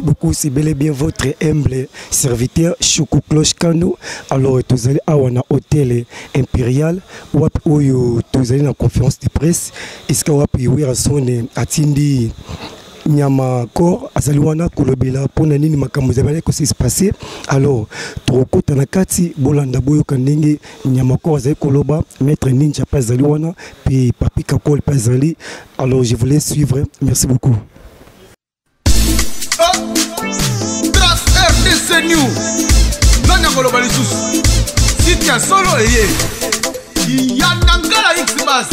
merci beaucoup. C'est bel et bien votre humble serviteur Choukou Cloche Kano. Alors, vous allez à un hôtel impérial ou vous allez en conférence de presse. Est-ce que vous avez sonné à Tindi Nyama Kor, Azaliwana, Kolobela, Ponanini, Makamuzabale, que c'est passé. Alors, Troko Tanakati, Bolanda Boyo Kandenge, Nyama Kor, Azali Koloba, Maître Ninja Pazaliwana, puis Papi Kakol Pazali. Alors, je voulais suivre. Merci beaucoup. Grâce RDC New, Nanya Koloba Lissus, si tu as solo et Yanangala X-Bass.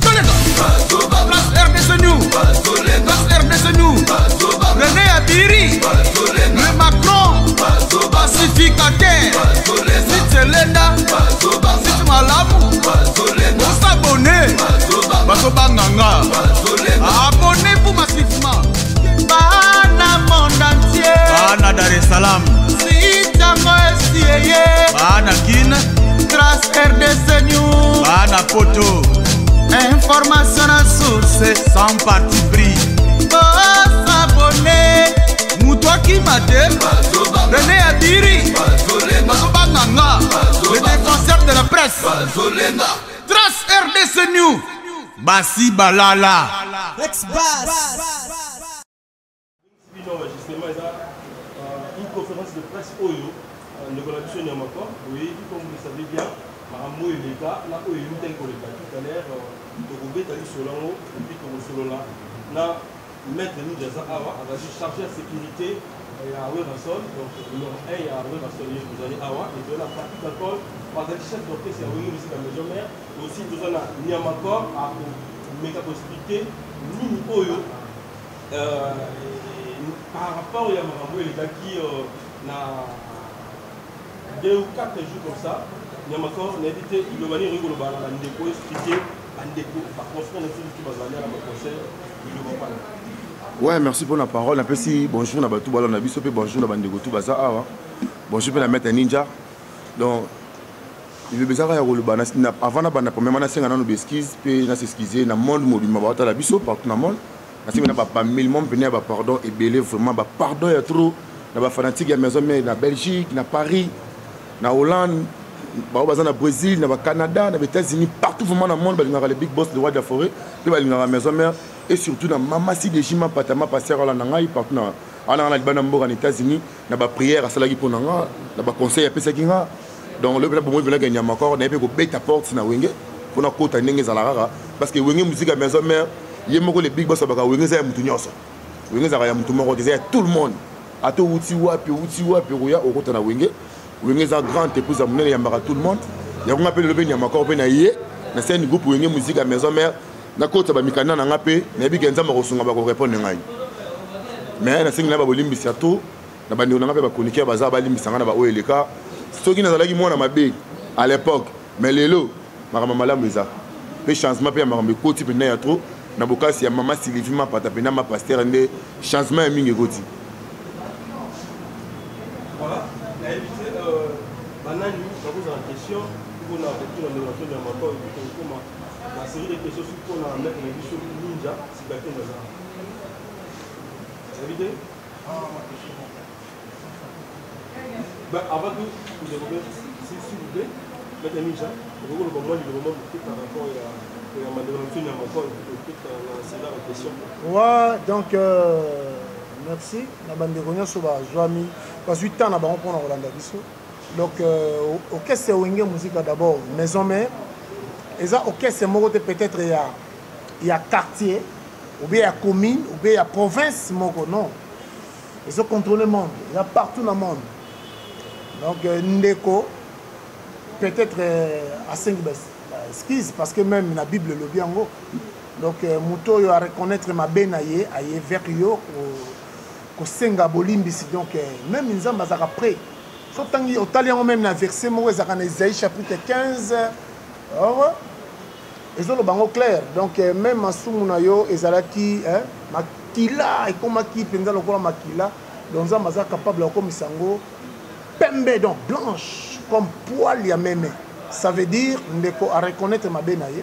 Place RDC New, place RDC New, René Abiri, le Macron, pacificateur, si tu es Lenda, si tu Malamu, on s'abonne, Basobanganga, abonnez-vous massivement, Bana monde entier, Bana Dar es Salaam, si Tango SIE, Bana Kin, grâce RDC New, Bana Poto. Information à source sans parti pris. S'abonner. Moutoua qui m'a dit René Abiri Basobanganga, le défenseur de la presse. Trace RDC New, Bassi Balala Ex-Bass. Une conférence de presse Oyo, de collaboration Niamako. Oui, comme vous le savez bien, Marambo et l'État, là où il y a eu tout à l'heure, de Roubé, t'as eu Solano, et puis comme Solana, là, maître Ninja Awa, a chargé la sécurité à Ouerasol, donc numéro 1, il y a Ouerasol, vous allez Awa, et de la partie d'alcool, par le chef d'orchestre, il y a Ouerasol, aussi la maison mère, et aussi nous avons Niamako, à méga possibilité, Nini Oyo, par rapport à Marambo et l'État qui n'a 2 ou 4 jours comme ça. Niamako, on a évité de manière rigolosa, on a expliqué, par contre, on a fait du tout à la conseil, il ne va pas. Ouais, merci pour la parole. Un peu si bonjour, on a tout on a vu bonjour, on a dit tout baza. Bonjour, on a mettre Ninja. Donc, il est bizarre à Roloba. Avant la première année, on a nos esquisses, puis on a s'excusé dans le monde mobile, on a la biso partout dans le monde. On a pas mille monde venir à pardon et belé vraiment pardon il y a trop. On a fanatique, il y a maison mais dans Belgique, dans Paris, dans Hollande. Au Brésil, au Canada, aux États-Unis, partout vraiment dans le monde, il y a les big boss de roi de la forêt, il y a la maison mère, et surtout dans Mamasi de Jima, Patama, Passera, partout dans les États-Unis, il y a des prières à Salagi pour nous, il y a des conseils à Pesakina. Donc, le pour moi, il y a encore des bêtes à porte dans Wenge, pour nous côté Nengue Zalara, parce que Wenge musique à maison mère, il y a les big boss à Wenge Zaya Moutounioso. Wenge Zaya Moutoumoro disait tout le monde, à tout Outiwa, puis Rouya, au côté de Wenge. Vous avez un grand épouse à mon il y a tout le monde. Il y a un appel le encore bien aillé. C'est un groupe où il y a musique à maison mère. Na côté ba mikana na ngapé, na bi genza marosunga ba ko répondre ngai. Mais na singa ba bolimbisa to, na ba ndona ngapé ba konikia baza ba limbisa ngana ba oeleka. Soki na zalaki mwana mabe à l'époque, mais lelo makama malamu eza. Pe changement pe makama ko type na ya trop, na bokasi ya mama Sylvie ma pata pe na ma pasteur ndé changement ya mingi goti. Voilà, la évité Banani, je vous en question, pour la retour de la Niamako, la série de questions sur qu'on a mettre les questions Ninja, c'est quelqu'un de ça. C'est évité? Avant que vous développez, s'il vous plaît, mettre Ninja, vous voulez comment il remonte par rapport à ma développement Niamako, c'est là la question. Ouais, donc merci. La bande de Rogna sur la Joami, parce que 8 ans, on a pour Rolanda Bisso. Donc, au cas c'est Wenge musique d'abord, maison mère. Et ça, au cas c'est peut-être il y a quartier, ou bien il y a commune, ou bien il y a province, non. Ils ont contrôlé le monde, il y a partout dans le monde. Donc, Ndeko, peut-être à 5 esquisses, parce que même la Bible le bien en haut. Donc, Mouto, il va reconnaître ma benaye, aïe vers yo, au Senga Bolimbisi. Donc, même ils ont après. Au Talien même dans verset Isaïe chapitre 15. Ils ont le bango clair. Donc même à Soumunayo, Ezalaki, Makila, et comme qui pendant le cours Makila, donc ça m'a capable comme Isango, pembe donc blanche comme poil ya même. Ça veut dire ndeko à reconnaître ma benaye.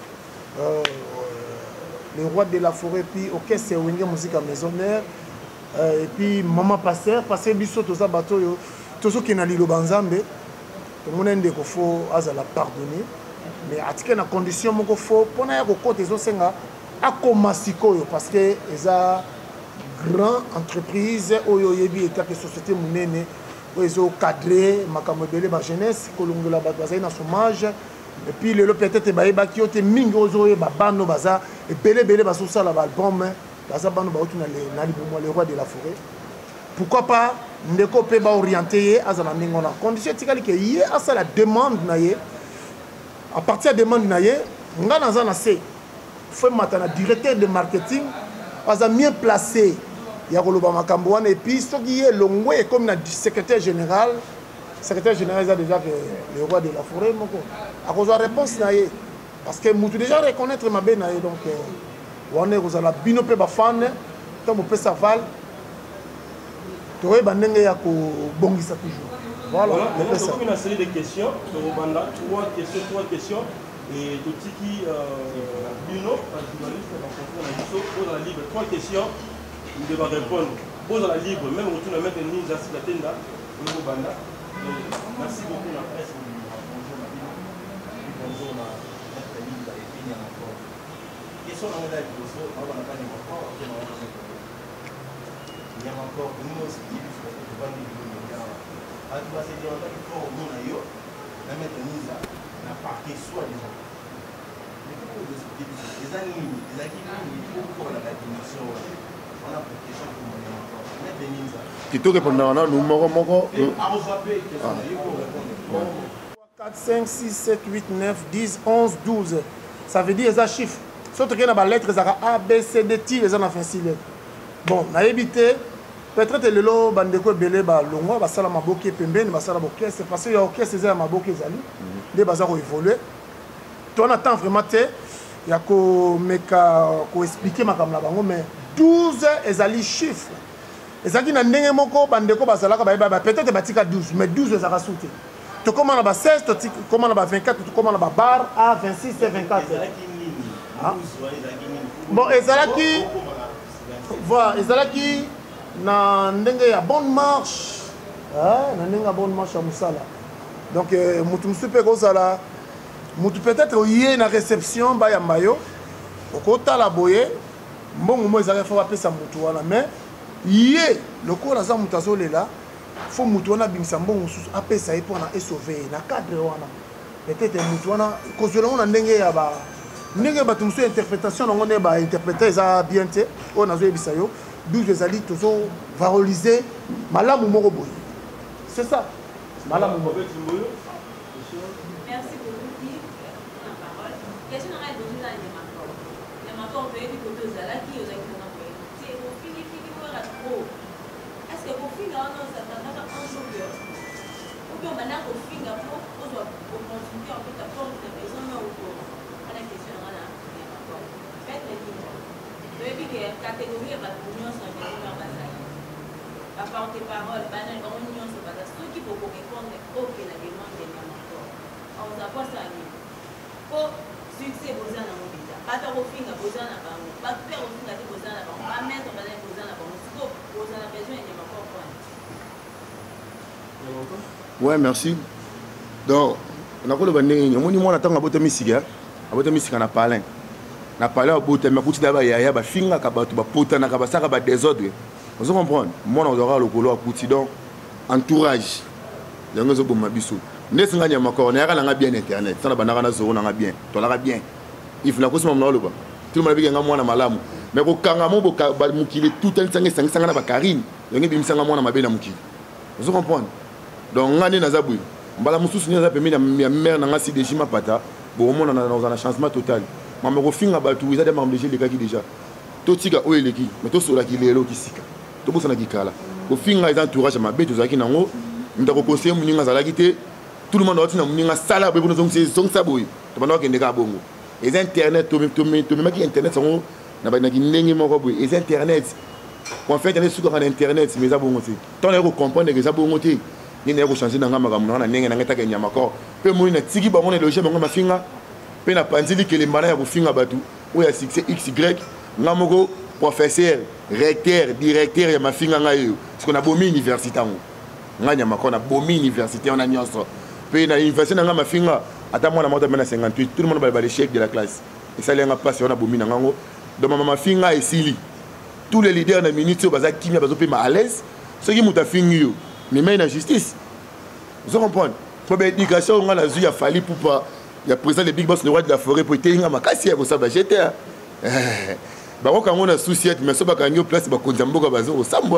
Le roi de la forêt puis ok c'est Wenge musique à maison mère. et puis maman pasteur biso toza bato yo tozoki na liloba nzambe tomona ndeko fo azala pardonner mais atike na condition moko fo mpona ya kokota ezosenga akoma sikoyo parce que eza grand entreprise oyo oyebi etake société monene oyo ezocadre makambo ebele bajeunesse kolongola bato bazali na chômage et puis lelo peut-être bayebaki yo te mingi ozoyeba bano baza ebelebele bazosala baalbum baza bano bauti na libumu le roi de la forêt. Pourquoi pas ndeko pe baorienté ye azala ndenge wana condition etikali ke ye asala demande na ye à partir ya demande na ye nga naza na se fo mata na directeur de marketing aza mieux placé ya koloba makambo wana et puis soki ye longwe comme na secrétaire général eza déjà que le roi de la forêt moko akozwa réponse na ye parce que mutu déjà reconnaître mabe na ye donc wana ekozala bino mpe bafane ntango mopesa val toyeba ndenge ya kobongisa toujours. Voilà. Maintenant, on a une série de questions. Trois questions. Et tout qui Bruno, journaliste, pose la libre. 3 questions. Il devra répondre. Pose la libre. Même on retourne à mettre une ninja sur la tenda. Merci beaucoup la presse. Bonjour la question dans le live. Il y a encore nous aussi qui va nous dire à tout c'est dire qu'il faut nous ailleurs la mettre mise na parquet soit déjà mais pour les animaux les activités pour la dimension on a pour question pour moi encore mettre des mises qui tout répondre na nous moko à rejoindre question pour répondre 4 5 6 7 8 9 10 11 12 ça veut dire les chiffres surtout que na lettres A B C D T les en fin 6 lettres bon na éviter peut-être lelo bandeko ebele balongwa basala maboke pembeni basala bokese parce que ya okese eza ya maboke ezali nde baza koévolue to on attend vraiment te ya komeka koexplike makambo na bango mais 12 ezali chiffre ezalaki na ndenge moko bandeko bazalaka bayeba peut-être batika 12 mais 12 ezalaka sute tokóma na ba 16 tokóma na ba 24 tokóma na ba bar a 26 et 24 bon ezalaki voilà ezalaki na ndenge ya bonne marche na ndenge ya bonne marche ya mosala donc mutu mosusu mpe kozala mutu peut-être oye na réception bayamba yo okotala boye mbongo mo ezalaki fo bapesa mutu wana mais ye lokola aza mutu azolela fo mutu wana abimisa mbongo mosusu apesa ye mpona esauve na cadre wana peut-être mutu wana kozwela ngo na ndenge ya ndenge bato mosusu interprétation nango nde bainterpréter eza bien te oyo nazoyebisa yo 12 ezali tozo valoriser malamu moko boye c'est ça malamu moko. Merci beaucoup Yves pour la parole. Question à elle de la Yamako. Yamako on peut dire que deux ala qui aux acteurs c'est au fini voilà trop. Est-ce que au fini on a ça dans un jour ou bien maintenant au fini on doit continuer en fait à prendre des maisons là ou à la question à la Yamako. Faites les depuis que la catégorie va l'union sur les gens à part tes paroles, banal, union sur la ceux qui peuvent répondre au que la demande est encore. On va voir ça. Pour succès, vous en avez déjà. Pas de refus, vous en avez pas. Pas de faire refus, vous en avez pas. Pas mettre, vous en avez pas. Vous en avez besoin et encore point. Ouais, merci. Donc, on a quoi le bandé? On a attend à botter misiga, à botter misiga na palin. Na palin à botter, mais pour d'abord yaya, ba finga kabatu, ba pota na kabasaka ba désordre. Vous comprenez? Moi on aura le colo à pouti donc entourage. Les gens sont mabisu. Ne se gagne encore, on a bien internet. Ça na banana na zoro na bien. To la bien. Il faut la cause mon lo ba. Tout le monde bi nga moi na malamu. Mais ko kanga mo bo mukile tout un 500 na ba karine. Ngi bi msanga moi na mabe na mukile. Vous comprenez? Donc ngani na zabui. Mbala mususu ni za pemi na mère na ngasi de jima pata. Bon on a dans un changement total. Mama ko finga ba tu za de membres de les déjà. To tika o eleki, mais to sola ki lelo ki sika. To bosana ki kala. Ko finga les entourage mabe to zaki nango. Ndako conseiller muninga zalaki te. Tout le monde a dit na muninga sala be bono zong saboy. To bana ke ndeka bongo. Les internet to même qui internet sont na ba na ki ndenge moko boy. Les internet en fait internet sur internet mais za bongo te. Tant na ko comprendre que za bongo te. Ni na ko changer na ngama gamu na ndenge na ngeta ke nyama ko. Pe mo na tiki bango na loger bango mafinga. Pe na panzili ke le mbana ya ko finga batu. Oya succès XY. Namoko professeur, recteur, directeur, il y a ma fille, parce qu'on a beau université. On a beau université, on a nyonso. Puis dans l'université, on a ma fille, attends moi, on a 58, tout le monde va aller chèque de la classe. Et ça, il y a un passe, on a beau mine. Donc ma fille, est ici. Tous les leaders de la minute, qui sont à l'aise, ceux qui ont ta fille, mais même la justice. Vous comprenez? Pour l'éducation, on a eu à fallu pour pas. Il y a présent les big boss, le roi de la forêt, pour éteindre ma casse, pour ça, j'étais. Quand on a souci, mais ça, quand on a place, on a beaucoup de choses. On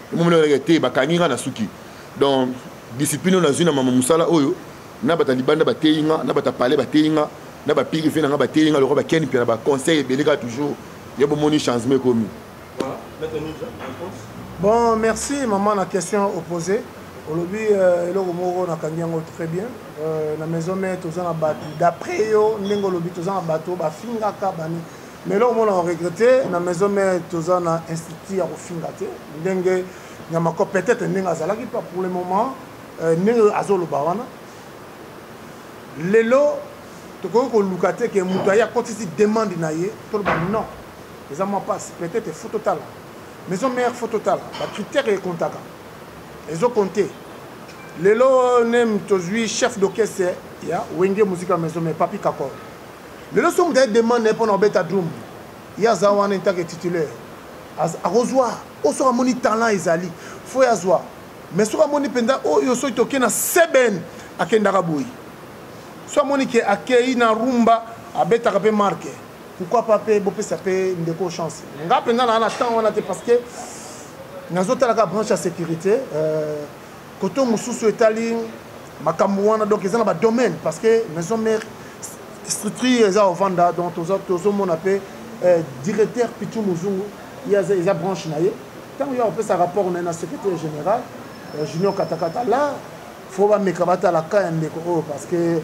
a souci. Donc, discipline, on a eu un moussala, on a des libans, on a des palais, on a des pires, on a des le roi Ken, puis on a des conseils, il y a toujours. Il y a beaucoup de changements commis. Voilà, maintenant, réponse. Bon, merci, maman, la question opposée. Aujourd'hui, on a très bien. La maison mère, d'après eux, on a bateau, mais là, on a regretté. La maison mère, on a institué au Fingate. Peut-être pour le moment, Azolo Bawana. Lelo, tu as dit que Moutaya demande non. Les amants passent, peut-être faut total. Maison mère, faut total. Le critère est contact. Ils ont compté. Les lots n'aiment toujours chef d'orchestre, il y a Wenge Musique à maison, mais Papi Kakor. Les lots sont des demandes pour nos bêta drum. Il y a Zawan en tant que titulaire. À Rosoir, au soit mon talent Isali, faut y avoir. Mais soit mon penda, oh, yo soit toqué na Seben à Kendaraboui. Soit mon qui accueilli na Rumba à bêta capé marqué. Pourquoi pas payer, bopé ça paye une déco chance. On a pendant on attend, on a parce que nous avons la branche à sécurité. Quand on est étalé, donc ils ont un domaine parce que maison mère structure est au Vanda, donc on appelle directeur Pitou Muzungu, il y a une branche naïe. Quand il y a un rapport, on a un secrétaire général, Junior Katakata. Là, il faut pas me cabater à la caille parce que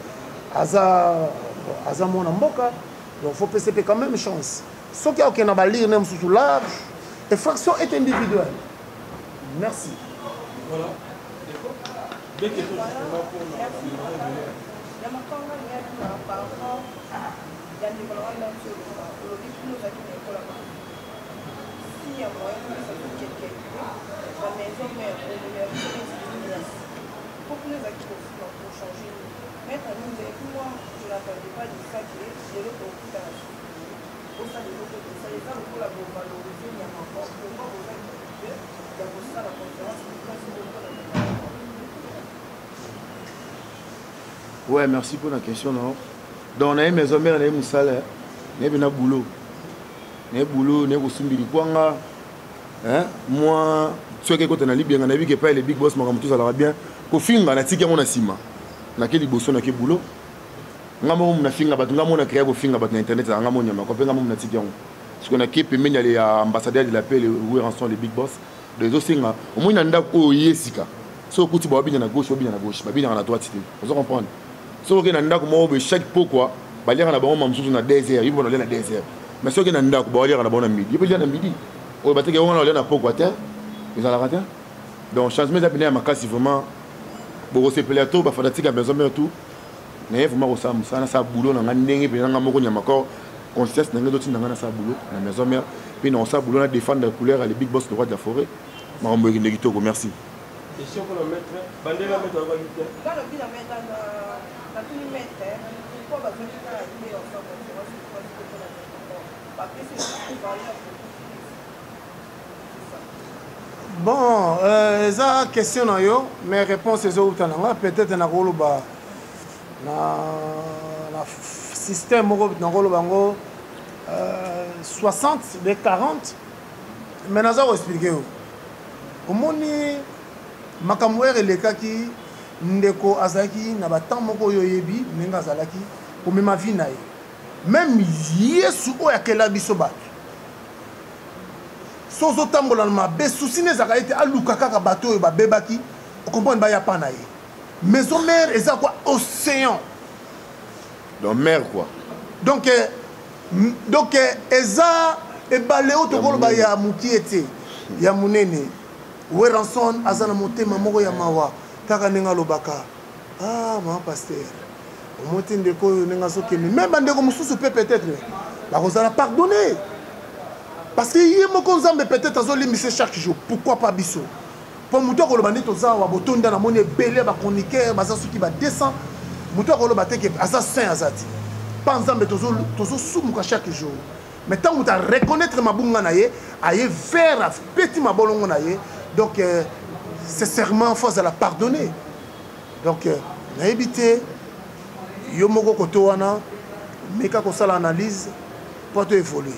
Aza mon amboka, donc il faut PCP quand même chance. Ce qui a aucun abalir, même sous large, et fraction est individuelle. Merci. Voilà. Deux questions. Ouais, merci pour la question. Non? Donc, on a une maison mère, on a une salle, on a un boulot. On a un boulot, on a un sumbiri. Moi, ceux qui ont bien, on a vu que les big boss, tout ça va bien. Au fin, on a tiré mon assima. On a quel boulot, on a quel boulot. On a créé un film sur Internet, on a tiré. Parce qu'on a qui peut mener les ambassadeurs de la paix, où sont les big boss. Les autres, au moins, on a un yesika. Si on a bien à gauche, bien à gauche, bien à la droite. Vous comprenez? Si on a un chaque pourquoi, il y a un désert, il y a un désert. Mais si on a un midi, il y a un midi. On va un pourquoi terre, ils ont la raté. Donc, changement d'appel à ma casse, vraiment, pour se plaire tout, il faut que la maison mère tout. Mais il faut que ça boulot, on a un boulot, conscience n'a d'autres dans sa boulot la maison mère puis non ça boulot défendre la couleur les big boss le roi de la forêt marombo ngito ko merci question pour le maître bandela mettre va vite dans le bilan mettre dans tout le maître pourquoi va venir à aller ensemble parce que c'est bon eza question na yo mais réponse ezo utana peut-être na koloba na système bango 60 de 40 mais naza ko expliquer au moni makambo elekaki ndeko azaki na batam moko yoyebi menga zalaki ko mema vie na ye même yesu o yakela biso bato sozo tambola na mabe souci ne zaka ete aluka kaka bato yo babebaki o comprendre ba ya pa na ye maison mère eza quoi océan. Donc mer quoi. Donc eza e baléo to koloba ya mukiete ya munene Weranson azana motema moko ya mawa kaka ninga lobaka ah ma pasteur o moti ndeko ninga soke même bandeko mususu peut-être ba kozala pardonner parce que ye moko nzambe peut-être azolimbisa chaque jour pourquoi pas biso pour moto akoloba nde toza wa botonda na moni ebele bachroniqueur baza soki ba200 moto akoloba te ke aza saint aza ti pa nzambe tozosumuka chaque jour mais tant moto areconnaître mabunga na ye aye vers apeti mabolongo na ye donc sincèrement faut azala pardonner donc nayebi te yo moko koto wana meka kosala analyse po to évoluer.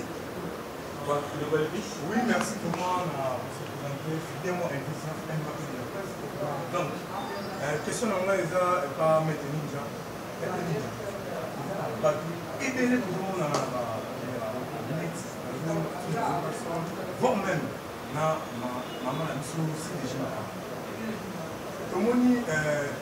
Oui, merci pour moi pour se présenter. Fidèlement invité de la presse. Donc, question de moi, ils n'ont pas mettre ninja. Et bien, tout le monde a voire même, maman a dit aussi déjà. Tout le monde dit,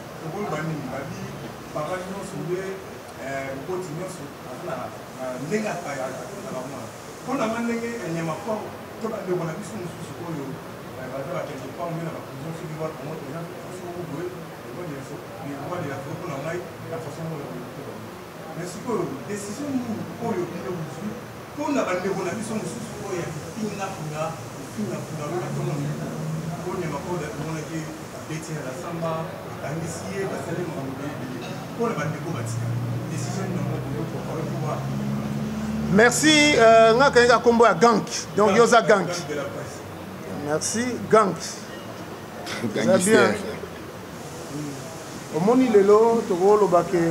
papa nous soulever, continuer sur la négative. Pour la manière il n'y a pas de bonne avis sur le sujet. Quelque part, on met la conclusion sur le vote pour moi, les gens qui sont au bout, les voix de la faute, on a la façon dont on le mais ce que la décision pour le pays aujourd'hui, pour la bonne avis sur le sujet, il y a une affaire, une affaire, pour ne pas dire qu'on a été bêté à la samba, à initier, à saluer mon pour la bonne décision pour pouvoir. Merci, Ngaka Kombo à Gank. Donc, Yosa Gank. Merci, Gank. Très bien. Au moni lelo, Togo Lobake,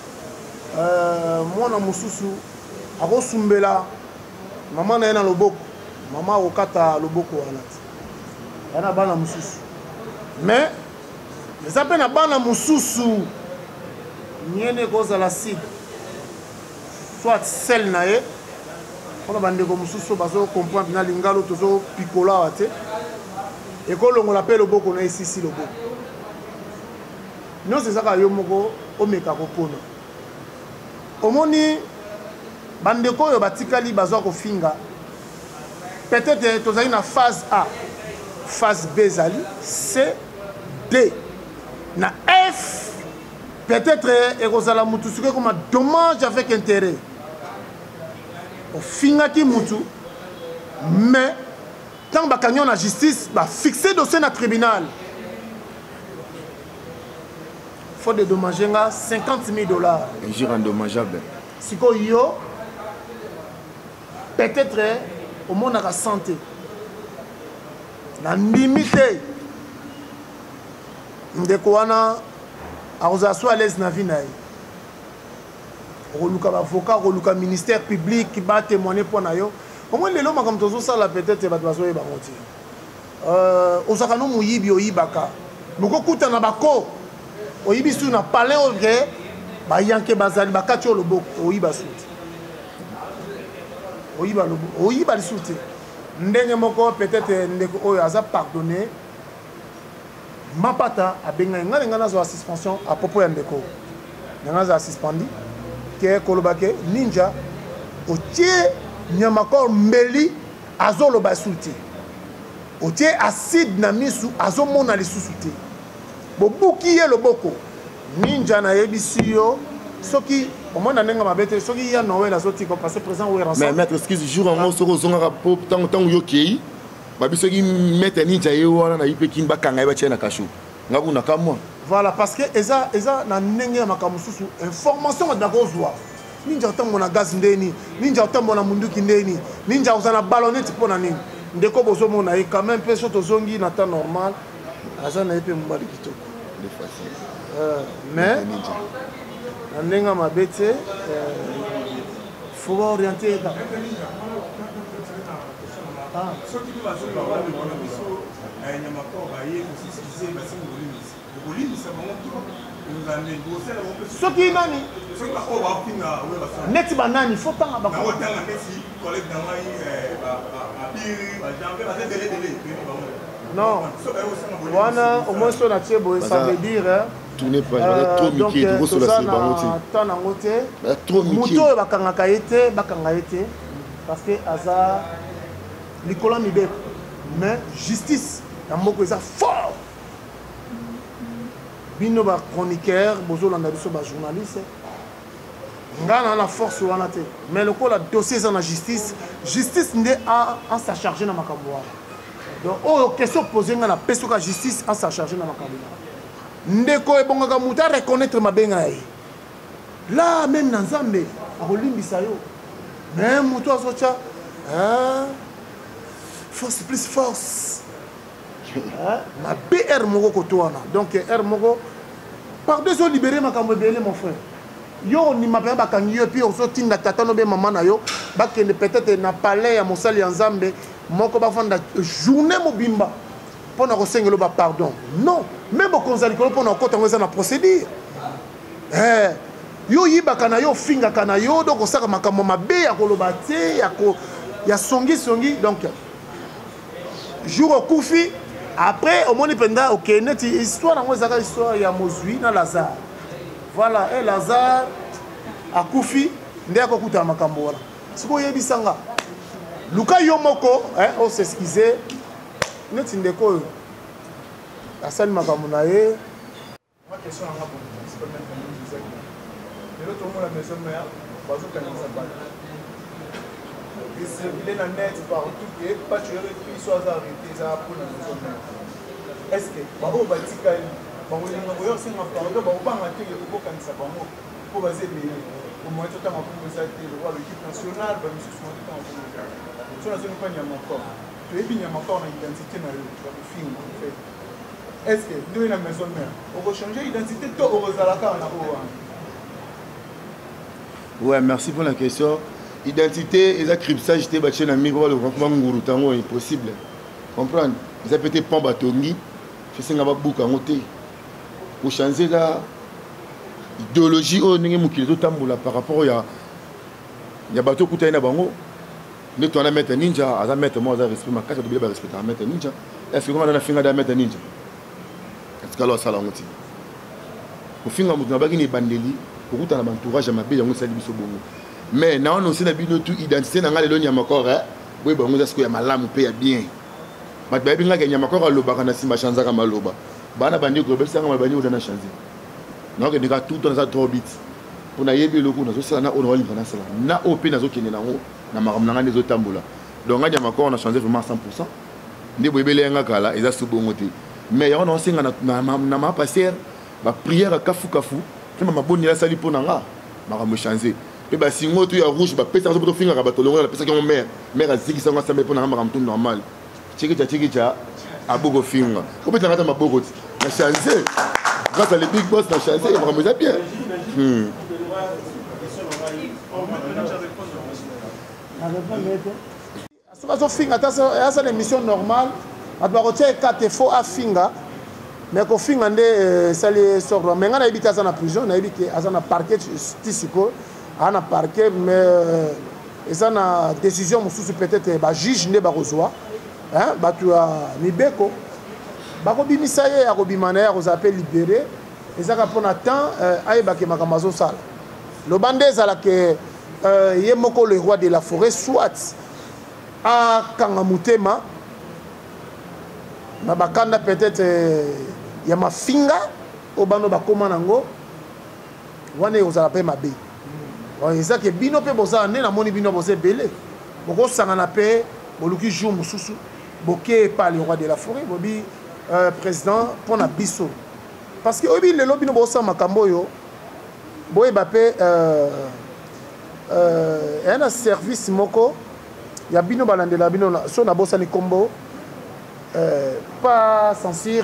Mwana Mususu, Aro Sumbela, Maman Naena Loboko, Maman Okata Loboko Anat. Yana Bana Mususu. Mais, les appels à Bana Mususu, Niene Goza la Sid. Soit celle nae on a bandé comme sous bazo comprendre na lingalo tozo picola ate et ko longo la pelo boko na ici le boko non c'est ça ka yo moko o meka ko pona omoni bande ko yo batikali bazo ko finga peut-être tozali na phase A phase B zali C D na F peut-être ekozala mutu suke comme dommage avec intérêt au finga ki mutu mais tant bakanyo na justice ba fixer dossier na tribunal faut dédommager nga $50 000 un gire indommageable siko yo peut-être au monde à la santé na limité ndeko wana aroza so à l'aise na vie na ye roluka avocat roluka ministère public qui va témoigner pour na yo au moins lelo makam tozo sala peut-être ba bazo e ba moti ozaka no muyibi oyibaka moko kuta na bako oyibi su na palais oge ba yanke bazali bakati loboko oyiba suti oyiba loboko oyiba lisuti ndenge moko peut-être ndeko oyo aza pardonner Mapata a benga ngana zo suspension à propos ya ndeko ngana za suspendi ke kolobake ninja otie nyamakor mbeli azolo basulti otie acide na misu azomona lisusu te bobuki ye loboko ninja na yebisi yo soki omona nenga mabete soki ya Noël azoti ko passer présent ou ensemble mais maître excuse jour en soko zonga po tant yoki babiso ki mettre ninja ye wana na yipe kin bakanga ba tchena kashu ngabu na kamwa voilà parce que eza na ndenge makamususu information d'ako zwa ninja otambo na gaz ndeni ninja otambo na munduki ndeni ninja uzana ballonnette pona nini ndeko bozo mona e quand même peso tozongi na temps normal aza na yipe mbali kitoko de facile mais na ndenge mabete faut orienter dans ceux qui doivent se parler de mon émission, il y a encore baillé aussi ce qui s'est passé au Bolivie. Le Bolivie, c'est vraiment tout. Nous avons négocié la bonne ce qui est nani. Ce qui est encore net banani, faut pas en avoir. Non. Voilà, au moins sur la table, ça veut dire. Tourner pas, trop Mickey, trop sur la sébaroté. Trop Mickey. Moto bakangakaete, bakangaete, parce que hasard. Nicolas Mibé, mais justice, la moko est fort. Bino ba chroniqueur, bozo landa biso ba journaliste. ngana na force wana te mais le ko la dossier ça na justice nde en sa charger na makambo wana donc oh question posée ngana peso ka justice en sa charger na makambo ndeko ebongaka muta reconnaître mabenga ye là même na nzambe akolimbisa yo mais muto azocha force plus force ma BR moko koto wana donc R moko par deux ans libéré makambo ebele mon frère yo ni mapaya bakangi yo puis ozotinda tata no be mama na yo bakende peut-être na palais ya mosali ya nzambe moko bafanda journée mobimba pona kosengelo ba pardon non même bokonzali kolo pona okota ngeza na procédure yo yibaka na yo fingaka na yo donc osaka makambo mabe ya koloba te ya songi donc jour okufi après au moni penda ok neti histoire nango ezaka histoire ya mozwi na Lazare. Voilà, et Lazare akufi nde akokuta makambo wana siko yebisanga luka yo moko on s'excuser neti ndeko asali makambo na ye ma question anga pour c'est pas même comme mais l'autre monde la maison mère bazo kanisa ba et c'est la net partout et pas tu puis soit arrêté ça pour la maison mère est-ce que ba o batika bangolinga oyo singa pardon ba obanga te ko kanisa bango po bazeli au moins tout temps pour ça été le l'équipe nationale ba monsieur souvent temps pour ça la zone pas nyama encore tu es bien nyama encore na identité na yo ba film en fait est-ce que nous la maison mère on va changer identité to orozalaka na o ouais merci pour la question identité et la cryptage te ba chena mi ba le grand nguru tango impossible comprendre ils a peut-être pas batongi je sais nga ba buka ngote pour changer la idéologie au ninge mukile to tambola par rapport ya bato kuta ina bango ne to na mettre ninja aza mettre moi aza respect ma kata de respect à mettre ninja est-ce que comment na finga da mettre ninja est-ce que alors ça la ngoti au finga mutu na baki ni bandeli pour kuta na entourage mabe yango sali biso bongo mais na on aussi na bino tout identité na ngale lo nya makore boy bango za siko ya malamu pe ya bien bat ba binga nya makore lo baka na simba chanza ka maloba bana bandi ko besa ngama bandi odana changer donc il y a tout dans ça trop vite on a yébi le coup na so ça na on va livrer na ça na op na zo kene na ngo na makamna les autres tambola donc nganya makore on a changé vraiment 100% ndi boyebele nga kala eza subongote mais on a singa na ma passer ba prière kafu kama maboni la sali pona nga makambo changer pe ba singo tu ya rouge ba pesa zo finga ka batolongo la pesa ki mon mère aziki sanga sambe pona nga makamto normal chikicha abogo finga ko peut ngata maboko na changer grâce à les big boss na changer ya makambo bien so finga ta ça l'émission normale a doit retirer 4 fois à finga mais ko finga nde sali sort mais ngana ibita ça na prison na ibiki asa na parquet tisiko ana parquet mais esa na décision mususu peut-être ba juge nde ba kozwa hein batu ya mibeko bako bimisa ye akobimana ya kozape libéré ezaka pona temps ayebake makambo zo sala lo bande ezala ke ye moko le roi de la forêt soit a kanga mutema na bakanda peut-être ya mafinga obano bakoma nango wana ozala pe mabe eza ke bino pe bozala nde namoni bino boza ebele bokosangana pe boluki jour mosusu boke pa le roi de la forêt bobi président mpona biso parce que oyebi lelo bino bosala makambo oyo boyeba pe eya na service moko ya bino balandela bino so na bosani kombo pas censure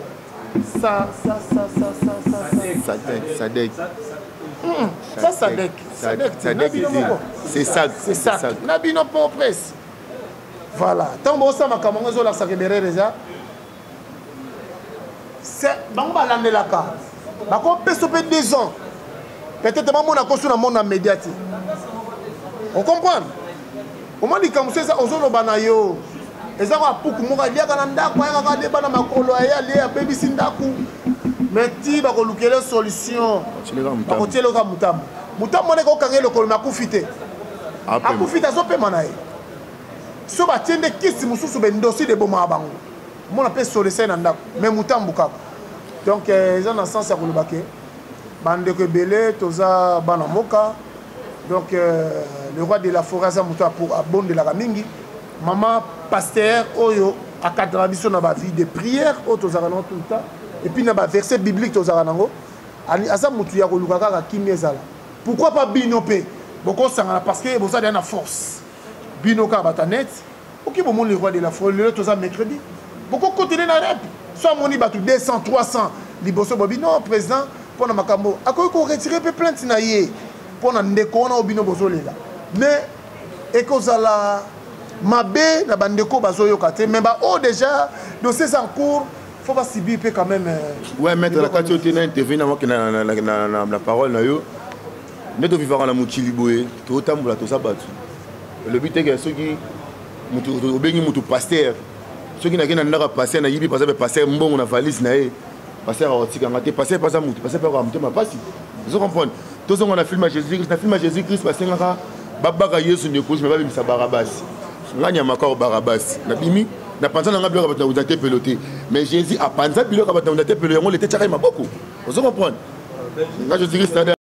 c'est ça na bino po presse voilà tant bosala makambo ngo ezolakisaka ebere déjà bango balandelaka bakopesa mpe 2 ans peut-être bamona kosu na monde na média te on comprendre omoni likambo so eza ozoloba na yo eza ko apuku moko aliaka na ndako ayakaka aleba na makolo aye alie abebisi ndako mais ti bakolukela solution bakotieleka mutambo ndeke okanga lokolo me akufi te akufi te azopema na ye so batie nde kisi mosusu bendosi de bomaka bango mona mpe solution na ndako mais mutambo kaka donc eza na sens ya koloba ke bandeko ebele toza bana moka Donc, le roi de la forêt, pour abonder la ramingi. Maman, pasteur, oyo, à 90 ans, on a vie de prière, tout le temps. Et puis, on a verset biblique, tout le temps. Pourquoi pas binopé? Parce que vous avez une force. Binoka batanet. Ok, bon, le roi de la forêt, le tout ça mercredi. Beaucoup continuer dans la rep. Soit mon ibatu 200, 300. Liboso Bobino, président, pour na makambo. Ako ko retirer pe plainte na yé. Pour na ndeko na obino bozo lela. Mais ekozala mabe na bandeko bazo yokate. Mais ba oh déjà dossier en cours. Faut pas subir quand même. Ouais, maître, la carte est intervenue avant que la parole na yo. Nous devons vivre la Mouchiliboé, tout autant pour la tout ça battu. Le but est que ceux qui ont pasteur, ceux qui n'ont pas passé, n'ont pas passé, bon, on a valise, passer à Otikangate, passer par ça, passer par ma passe. Vous comprenez? Tous ceux qui ont filmé Jésus-Christ, Jésus-Christ, parce que Baba Yesu ne cause, mais pas ça Barabas. Nganya makao Barabas. Nabimi, na pensé na ngablo kabata uzate peloté. Mais Jésus a pensé bilo kabata uzate peloté, on était tchaka beaucoup. Vous comprenez? Là Jésus-Christ